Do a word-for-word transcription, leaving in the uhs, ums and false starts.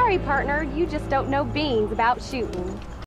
Sorry, partner, you just don't know beans about shooting.